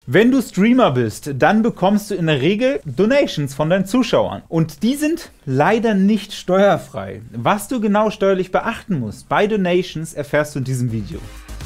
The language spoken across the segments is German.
Wenn du Streamer bist, dann bekommst du in der Regel Donations von deinen Zuschauern. Und die sind leider nicht steuerfrei. Was du genau steuerlich beachten musst bei Donations, erfährst du in diesem Video.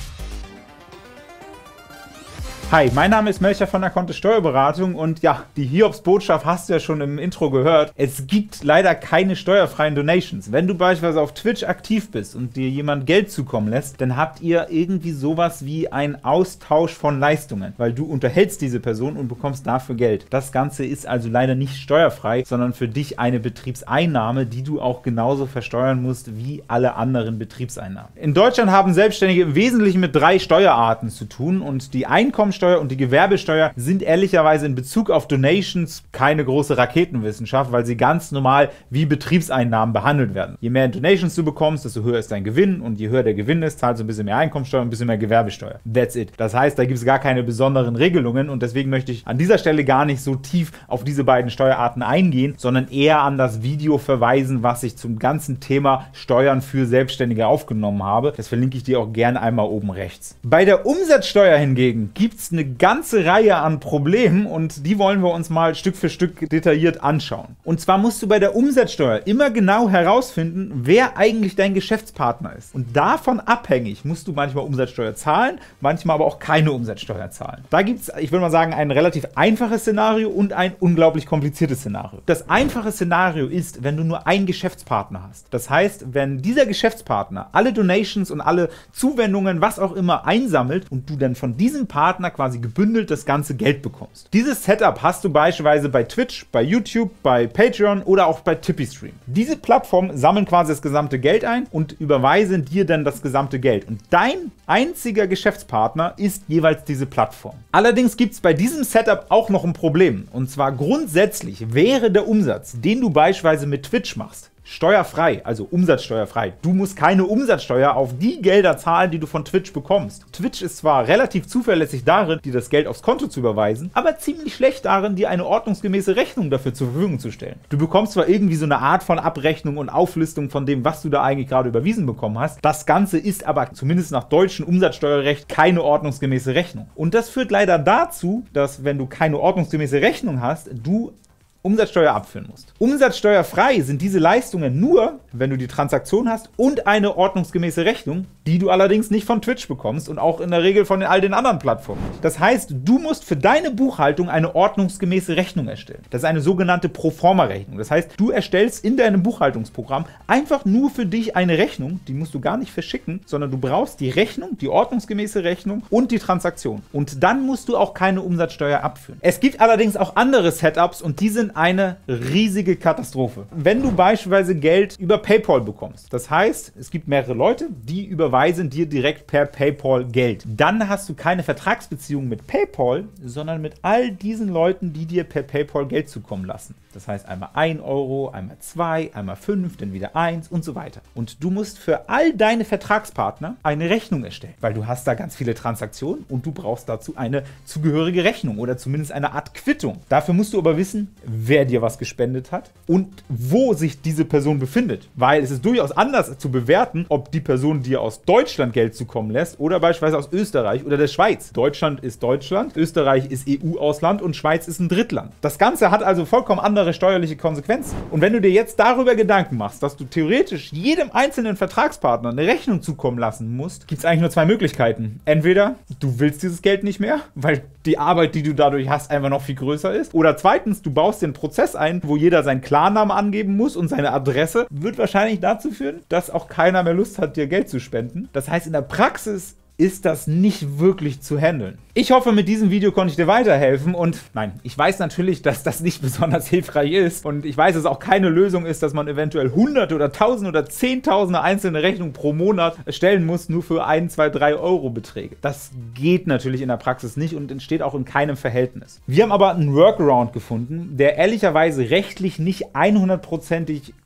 Hi, mein Name ist Melcher von der Kontist Steuerberatung und ja, die Hiobs-Botschaft hast du ja schon im Intro gehört. Es gibt leider keine steuerfreien Donations. Wenn du beispielsweise auf Twitch aktiv bist und dir jemand Geld zukommen lässt, dann habt ihr irgendwie sowas wie einen Austausch von Leistungen, weil du unterhältst diese Person und bekommst dafür Geld. Das Ganze ist also leider nicht steuerfrei, sondern für dich eine Betriebseinnahme, die du auch genauso versteuern musst wie alle anderen Betriebseinnahmen. In Deutschland haben Selbstständige im Wesentlichen mit 3 Steuerarten zu tun und die Einkommensteuer und die Gewerbesteuer sind ehrlicherweise in Bezug auf Donations keine große Raketenwissenschaft, weil sie ganz normal wie Betriebseinnahmen behandelt werden. Je mehr Donations du bekommst, desto höher ist dein Gewinn und je höher der Gewinn ist, zahlst du ein bisschen mehr Einkommensteuer und ein bisschen mehr Gewerbesteuer. That's it. Das heißt, da gibt es gar keine besonderen Regelungen und deswegen möchte ich an dieser Stelle gar nicht so tief auf diese beiden Steuerarten eingehen, sondern eher an das Video verweisen, was ich zum ganzen Thema Steuern für Selbstständige aufgenommen habe. Das verlinke ich dir auch gerne einmal oben rechts. Bei der Umsatzsteuer hingegen gibt es eine ganze Reihe an Problemen und die wollen wir uns mal Stück für Stück detailliert anschauen. Und zwar musst du bei der Umsatzsteuer immer genau herausfinden, wer eigentlich dein Geschäftspartner ist. Und davon abhängig musst du manchmal Umsatzsteuer zahlen, manchmal aber auch keine Umsatzsteuer zahlen. Da gibt es, ich würde mal sagen, ein relativ einfaches Szenario und ein unglaublich kompliziertes Szenario. Das einfache Szenario ist, wenn du nur einen Geschäftspartner hast. Das heißt, wenn dieser Geschäftspartner alle Donations und alle Zuwendungen, was auch immer, einsammelt und du dann von diesem Partner quasi gebündelt das ganze Geld bekommst. Dieses Setup hast du beispielsweise bei Twitch, bei YouTube, bei Patreon oder auch bei TipeeeStream. Diese Plattformen sammeln quasi das gesamte Geld ein und überweisen dir dann das gesamte Geld. Und dein einziger Geschäftspartner ist jeweils diese Plattform. Allerdings gibt es bei diesem Setup auch noch ein Problem. Und zwar grundsätzlich wäre der Umsatz, den du beispielsweise mit Twitch machst, steuerfrei, also umsatzsteuerfrei. Du musst keine Umsatzsteuer auf die Gelder zahlen, die du von Twitch bekommst. Twitch ist zwar relativ zuverlässig darin, dir das Geld aufs Konto zu überweisen, aber ziemlich schlecht darin, dir eine ordnungsgemäße Rechnung dafür zur Verfügung zu stellen. Du bekommst zwar irgendwie so eine Art von Abrechnung und Auflistung von dem, was du da eigentlich gerade überwiesen bekommen hast. Das Ganze ist aber zumindest nach deutschem Umsatzsteuerrecht keine ordnungsgemäße Rechnung. Und das führt leider dazu, dass wenn du keine ordnungsgemäße Rechnung hast, du Umsatzsteuer abführen musst. Umsatzsteuerfrei sind diese Leistungen nur, wenn du die Transaktion hast und eine ordnungsgemäße Rechnung, die du allerdings nicht von Twitch bekommst und auch in der Regel von all den anderen Plattformen nicht. Das heißt, du musst für deine Buchhaltung eine ordnungsgemäße Rechnung erstellen. Das ist eine sogenannte Proforma-Rechnung. Das heißt, du erstellst in deinem Buchhaltungsprogramm einfach nur für dich eine Rechnung, die musst du gar nicht verschicken, sondern du brauchst die Rechnung, die ordnungsgemäße Rechnung und die Transaktion. Und dann musst du auch keine Umsatzsteuer abführen. Es gibt allerdings auch andere Setups und die sind eine riesige Katastrophe. Wenn du beispielsweise Geld über PayPal bekommst, das heißt, es gibt mehrere Leute, die überweisen dir direkt per PayPal Geld. Dann hast du keine Vertragsbeziehung mit PayPal, sondern mit all diesen Leuten, die dir per PayPal Geld zukommen lassen. Das heißt einmal 1 Euro, einmal 2, einmal 5, dann wieder 1 und so weiter. Und du musst für all deine Vertragspartner eine Rechnung erstellen, weil du hast da ganz viele Transaktionen und du brauchst dazu eine zugehörige Rechnung oder zumindest eine Art Quittung. Dafür musst du aber wissen, wer dir was gespendet hat und wo sich diese Person befindet. Weil es ist durchaus anders zu bewerten, ob die Person dir aus Deutschland Geld zukommen lässt oder beispielsweise aus Österreich oder der Schweiz. Deutschland ist Deutschland, Österreich ist EU-Ausland und Schweiz ist ein Drittland. Das Ganze hat also vollkommen andere steuerliche Konsequenzen. Und wenn du dir jetzt darüber Gedanken machst, dass du theoretisch jedem einzelnen Vertragspartner eine Rechnung zukommen lassen musst, gibt es eigentlich nur 2 Möglichkeiten. Entweder du willst dieses Geld nicht mehr, weil die Arbeit, die du dadurch hast, einfach noch viel größer ist. Oder zweitens, du baust den Prozess ein, wo jeder seinen Klarnamen angeben muss und seine Adresse, wird wahrscheinlich dazu führen, dass auch keiner mehr Lust hat, dir Geld zu spenden. Das heißt, in der Praxis ist das nicht wirklich zu handeln. Ich hoffe, mit diesem Video konnte ich dir weiterhelfen und nein, ich weiß natürlich, dass das nicht besonders hilfreich ist und ich weiß, dass es auch keine Lösung ist, dass man eventuell Hunderte oder Tausende oder Zehntausende einzelne Rechnungen pro Monat stellen muss, nur für 1, 2, 3 Euro Beträge. Das geht natürlich in der Praxis nicht und entsteht auch in keinem Verhältnis. Wir haben aber einen Workaround gefunden, der ehrlicherweise rechtlich nicht 100%ig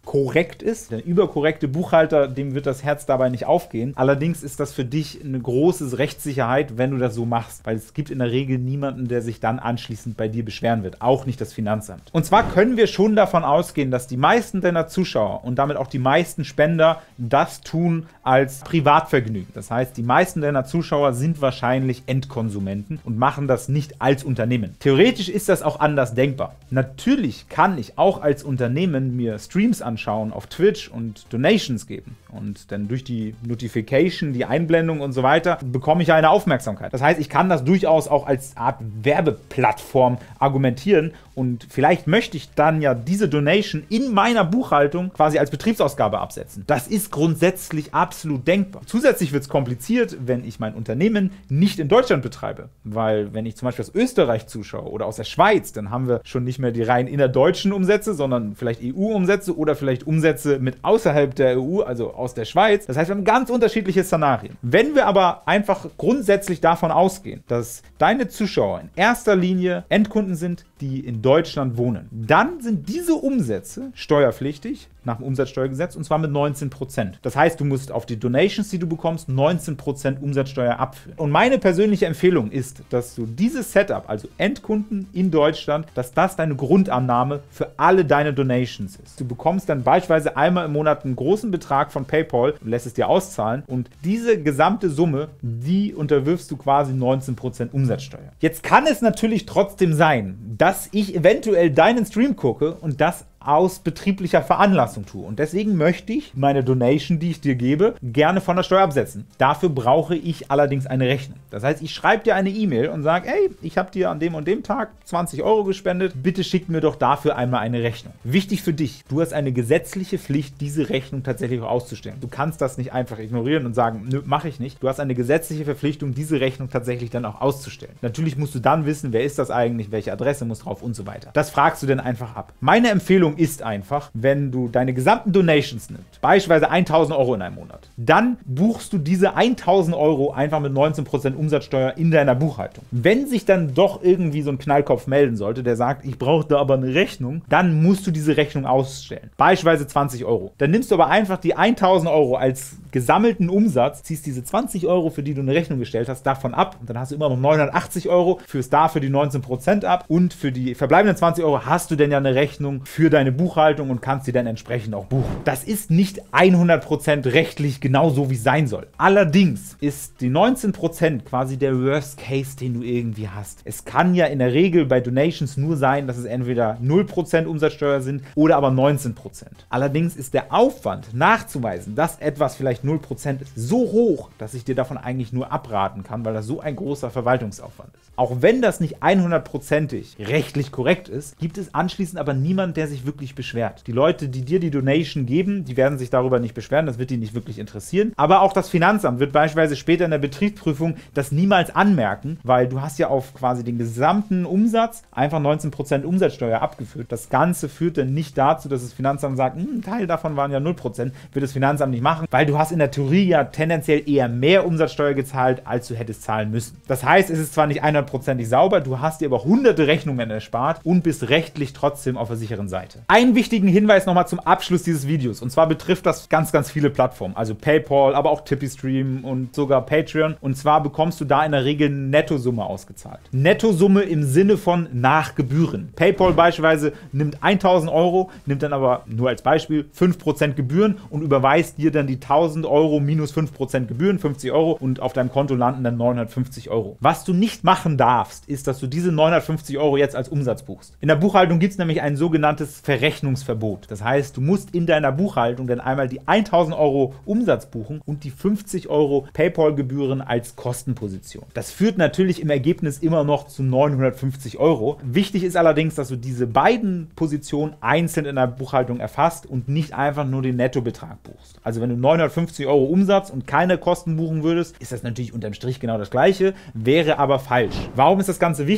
korrekt ist. Der überkorrekte Buchhalter, dem wird das Herz dabei nicht aufgehen. Allerdings ist das für dich eine große Rechtssicherheit, wenn du das so machst, weil es gibt in der Regel niemanden, der sich dann anschließend bei dir beschweren wird, auch nicht das Finanzamt. Und zwar können wir schon davon ausgehen, dass die meisten deiner Zuschauer und damit auch die meisten Spender das tun als Privatvergnügen. Das heißt, die meisten deiner Zuschauer sind wahrscheinlich Endkonsumenten und machen das nicht als Unternehmen. Theoretisch ist das auch anders denkbar. Natürlich kann ich auch als Unternehmen mir Streams anschauen auf Twitch und Donations geben. Und dann durch die Notification, die Einblendung und so weiter, bekomme ich eine Aufmerksamkeit. Das heißt, ich kann das durchaus auch als Art Werbeplattform argumentieren und vielleicht möchte ich dann ja diese Donation in meiner Buchhaltung quasi als Betriebsausgabe absetzen. Das ist grundsätzlich absolut denkbar. Zusätzlich wird es kompliziert, wenn ich mein Unternehmen nicht in Deutschland betreibe, weil wenn ich zum Beispiel aus Österreich zuschaue oder aus der Schweiz, dann haben wir schon nicht mehr die rein innerdeutschen Umsätze, sondern vielleicht EU-Umsätze oder vielleicht Umsätze mit außerhalb der EU, also aus der Schweiz. Das heißt, wir haben ganz unterschiedliche Szenarien. Wenn wir aber einfach grundsätzlich davon ausgehen, dass deine Zuschauer in erster Linie Endkunden sind, die in Deutschland wohnen, dann sind diese Umsätze steuerpflichtig nach dem Umsatzsteuergesetz und zwar mit 19%. Das heißt, du musst auf die Donations, die du bekommst, 19% Umsatzsteuer abführen. Und meine persönliche Empfehlung ist, dass du dieses Setup, also Endkunden in Deutschland, dass das deine Grundannahme für alle deine Donations ist. Du bekommst dann beispielsweise einmal im Monat einen großen Betrag von PayPal und lässt es dir auszahlen und diese gesamte Summe, die unterwirfst du quasi 19% Umsatzsteuer. Jetzt kann es natürlich trotzdem sein, dass ich eventuell deinen Stream gucke und das aus betrieblicher Veranlassung tue. Und deswegen möchte ich meine Donation, die ich dir gebe, gerne von der Steuer absetzen. Dafür brauche ich allerdings eine Rechnung. Das heißt, ich schreibe dir eine E-Mail und sage, hey, ich habe dir an dem und dem Tag 20 € gespendet, bitte schick mir doch dafür einmal eine Rechnung. Wichtig für dich, du hast eine gesetzliche Pflicht, diese Rechnung tatsächlich auch auszustellen. Du kannst das nicht einfach ignorieren und sagen, nö, mache ich nicht. Du hast eine gesetzliche Verpflichtung, diese Rechnung tatsächlich dann auch auszustellen. Natürlich musst du dann wissen, wer ist das eigentlich, welche Adresse muss drauf und so weiter. Das fragst du dann einfach ab. Meine Empfehlung ist einfach, wenn du deine gesamten Donations nimmst, beispielsweise 1.000 € in einem Monat, dann buchst du diese 1.000 € einfach mit 19% Umsatzsteuer in deiner Buchhaltung. Wenn sich dann doch irgendwie so ein Knallkopf melden sollte, der sagt, ich brauche da aber eine Rechnung, dann musst du diese Rechnung ausstellen. Beispielsweise 20 €. Dann nimmst du aber einfach die 1.000 € als gesammelten Umsatz, ziehst diese 20 €, für die du eine Rechnung gestellt hast, davon ab und dann hast du immer noch 980 €, führst dafür die 19% ab und für die verbleibenden 20 € hast du dann ja eine Rechnung für deine Buchhaltung und kannst sie dann entsprechend auch buchen. Das ist nicht 100% rechtlich genau so, wie es sein soll. Allerdings ist die 19% quasi der Worst Case, den du irgendwie hast. Es kann ja in der Regel bei Donations nur sein, dass es entweder 0% Umsatzsteuer sind oder aber 19%. Allerdings ist der Aufwand nachzuweisen, dass etwas vielleicht 0% ist, so hoch, dass ich dir davon eigentlich nur abraten kann, weil das so ein großer Verwaltungsaufwand ist. Auch wenn das nicht 100%ig rechtlich korrekt ist, gibt es anschließend aber niemanden, der sich wirklich beschwert. Die Leute, die dir die Donation geben, die werden sich darüber nicht beschweren, das wird die nicht wirklich interessieren. Aber auch das Finanzamt wird beispielsweise später in der Betriebsprüfung das niemals anmerken, weil du hast ja auf quasi den gesamten Umsatz einfach 19% Umsatzsteuer abgeführt. Das Ganze führt dann nicht dazu, dass das Finanzamt sagt, ein Teil davon waren ja 0%, wird das Finanzamt nicht machen, weil du hast in der Theorie ja tendenziell eher mehr Umsatzsteuer gezahlt, als du hättest zahlen müssen. Das heißt, es ist zwar nicht 100% sauber, du hast dir aber hunderte Rechnungen erspart und bist rechtlich trotzdem auf der sicheren Seite. Einen wichtigen Hinweis nochmal zum Abschluss dieses Videos. Und zwar betrifft das ganz, ganz viele Plattformen. Also PayPal, aber auch TipeeeStream und sogar Patreon. Und zwar bekommst du da in der Regel eine Nettosumme ausgezahlt. Nettosumme im Sinne von nach Gebühren. PayPal beispielsweise nimmt 1.000 €, nimmt dann aber nur als Beispiel 5% Gebühren und überweist dir dann die 1.000 € minus 5% Gebühren, 50 € und auf deinem Konto landen dann 950 €. Was du nicht machen darfst, ist, dass du diese 950 € jetzt als Umsatz buchst. In der Buchhaltung gibt es nämlich ein sogenanntes Verrechnungsverbot. Das heißt, du musst in deiner Buchhaltung dann einmal die 1.000 € Umsatz buchen und die 50 € PayPal-Gebühren als Kostenposition. Das führt natürlich im Ergebnis immer noch zu 950 €. Wichtig ist allerdings, dass du diese beiden Positionen einzeln in der Buchhaltung erfasst und nicht einfach nur den Nettobetrag buchst. Also wenn du 950 € Umsatz und keine Kosten buchen würdest, ist das natürlich unterm Strich genau das Gleiche, wäre aber falsch. Warum ist das Ganze wichtig?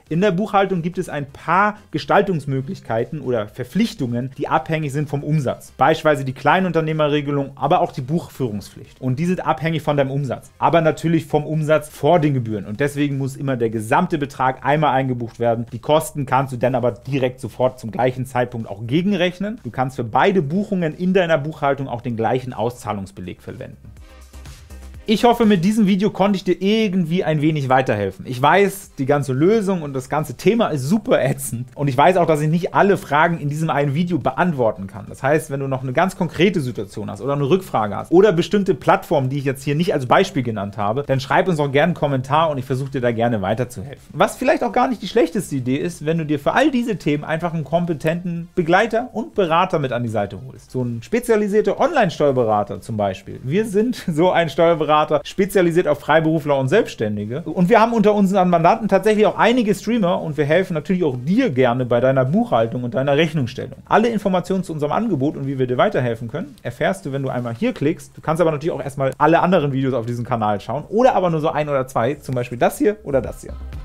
In der Buchhaltung gibt es ein paar Gestaltungsmöglichkeiten oder Verpflichtungen, die abhängig sind vom Umsatz. Beispielsweise die Kleinunternehmerregelung, aber auch die Buchführungspflicht. Und die sind abhängig von deinem Umsatz. Aber natürlich vom Umsatz vor den Gebühren. Und deswegen muss immer der gesamte Betrag einmal eingebucht werden. Die Kosten kannst du dann aber direkt sofort zum gleichen Zeitpunkt auch gegenrechnen. Du kannst für beide Buchungen in deiner Buchhaltung auch den gleichen Auszahlungsbeleg verwenden. Ich hoffe, mit diesem Video konnte ich dir irgendwie ein wenig weiterhelfen. Ich weiß, die ganze Lösung und das ganze Thema ist super ätzend. Und ich weiß auch, dass ich nicht alle Fragen in diesem einen Video beantworten kann. Das heißt, wenn du noch eine ganz konkrete Situation hast oder eine Rückfrage hast oder bestimmte Plattformen, die ich jetzt hier nicht als Beispiel genannt habe, dann schreib uns auch gerne einen Kommentar und ich versuche dir da gerne weiterzuhelfen. Was vielleicht auch gar nicht die schlechteste Idee ist, wenn du dir für all diese Themen einfach einen kompetenten Begleiter und Berater mit an die Seite holst. So ein spezialisierter Online-Steuerberater zum Beispiel. Wir sind so ein Steuerberater, spezialisiert auf Freiberufler und Selbstständige. Und wir haben unter unseren Mandanten tatsächlich auch einige Streamer und wir helfen natürlich auch dir gerne bei deiner Buchhaltung und deiner Rechnungsstellung. Alle Informationen zu unserem Angebot und wie wir dir weiterhelfen können, erfährst du, wenn du einmal hier klickst. Du kannst aber natürlich auch erstmal alle anderen Videos auf diesem Kanal schauen oder aber nur so ein oder zwei, zum Beispiel das hier oder das hier.